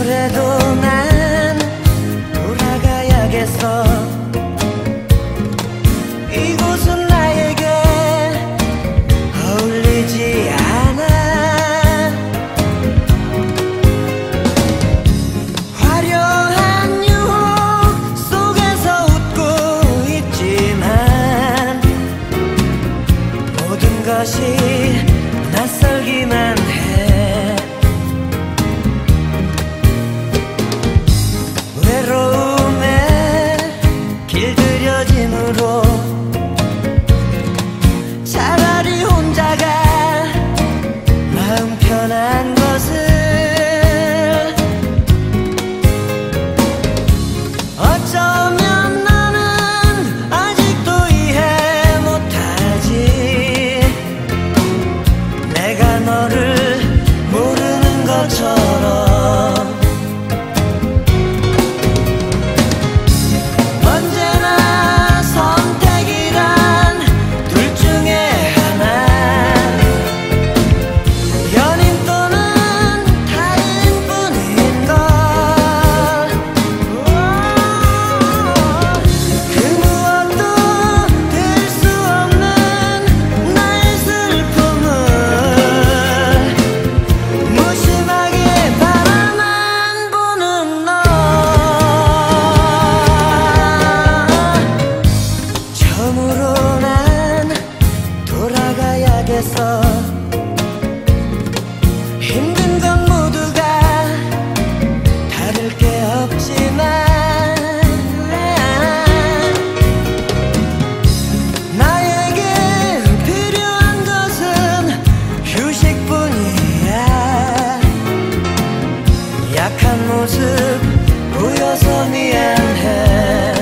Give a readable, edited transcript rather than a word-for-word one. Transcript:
그래도 난 돌아가야겠어. 이곳은 나에게 어울리지 않아. 화려한 유혹 속에서 웃고 있지만 모든 것이 낯설기만 해. 외로움에 길들여짐으로 차라리 혼자가 마음 편한 것을 어쩌면 나는 아직도 이해 못하지. 내가 너를 모르는 것처럼 언제나 선택이란 둘 중에 하나. 연인 또는 타인뿐인걸. 그 무엇도 될 수 없는 나의 슬픔을 무심하게 바라만 보는 너. 처음으로 난 돌아가야겠어. 힘든 건 모두가 다를 게 없지만 나에게 필요한 것은 휴식뿐이야. 약한 모습 보여서 미안해.